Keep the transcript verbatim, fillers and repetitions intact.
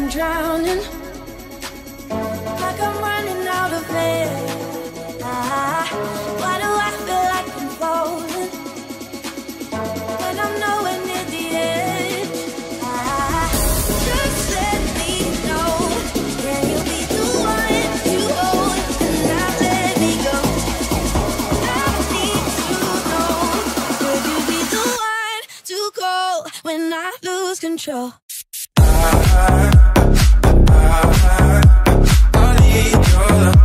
drowning, like I'm running out of air. Ah, why do I feel like I'm falling when I'm nowhere near the edge? Ah, just let me know, can you be the one to hold and not let me go? I need to know, could you be the one to call when I lose control? I, I, I, I need your love.